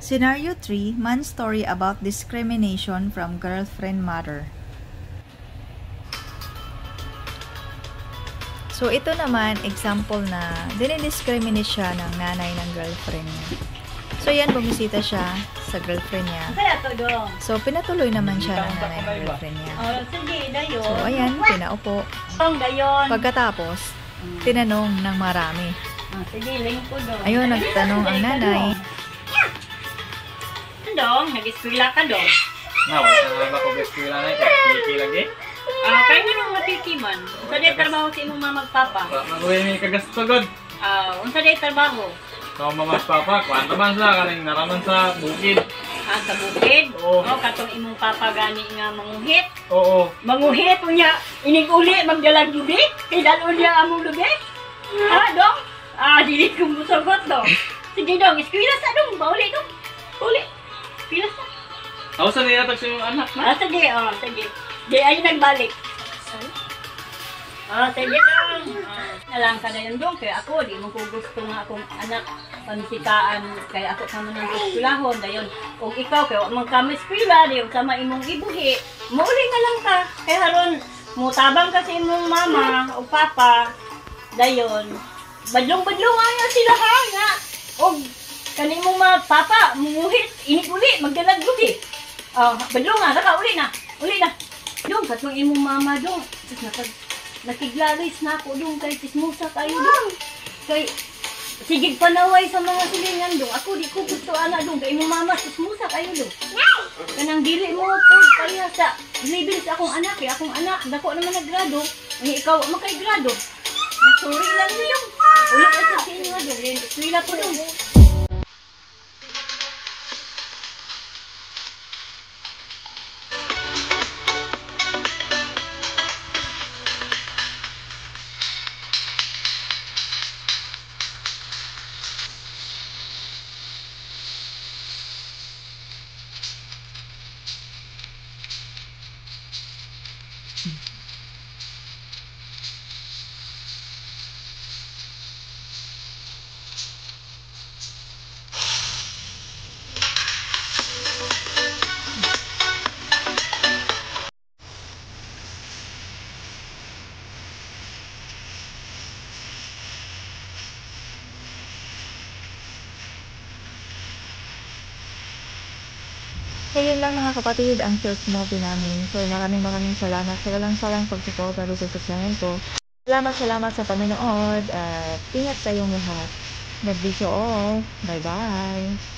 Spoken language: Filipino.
Scenario 3, man's story about discrimination from girlfriend mother. So, ito naman, example na dinidiscriminate siya ng nanay ng girlfriend niya. So, yan, bumisita siya sa girlfriend niya. So, pinatuloy naman siya ng nanay ng girlfriend niya. Sige, dayon. So, ayan, pinaupo. Dayon. Pagkatapos, tinanong ng marami. Sige, lingko doon. Ayun, nagtanong ang nanay. Dong, nag-eskwela ka dong. Wala ka ba kung eskwela na ito? Kiki lagi? Kaya nga nung matikiman. Unsa day trabaho sa imong mama ug papa? Mag-uwi may kagastugod. Unsa day trabaho? Kung mama at papa, kwanta man sa kaning naraman sa bukid. Sa bukid? Oo. Katong imong papa gani nga manguhit? Oo. Manguhit unya, inig-uli, magdalag lubi? Kay dalon niya among lubi? Dong? Dili ko musagot dong. Sige dong, eskwela sa dong, bauli dong. Uli. Eskwela sa. Ako sa niyatag sa iyong anak na? Sige, sige. Di ay nagbalik. Sige dong. Nalang ka na yun dong, kaya ako, di mo ko gusto nga akong anak pamisitaan, kaya ako kamo ng eskwelahon, dayon. O ikaw, kaya wag kamo eskwela, di sama imong ibuhi. Mauli na lang ka. Kaya haron, mutabang ka sa imong mama o papa, dayon. Badlong-badlong ayaw sila ha nga. O kaning mong mga papa, munguhit, inig-uli, magdalag lubi. Badlong nga, uli na. Uli na. Dong, katong imong mama dong. Nakiglalis na ako dong kay tismusa kayo dong. Kay sigig panaway sa mga silingan dong. Ako di ko gusto ana dong kay imong mama tismusa kayo dong. Kanang dili mo po kaya sa level sa akong anak, kay akong anak dako naman naggrado. Unya ikaw makay grado. Nasuri lang niyo. Ulit sa inyo dong. Eskwela ko dong. So, yun lang mga kapatid, ang short movie namin. So, maraming salamat sa walang-salang pagsuporta sa channel ko. Salamat sa panonood at ingat tayong lahat. God bless you all. Bye-bye.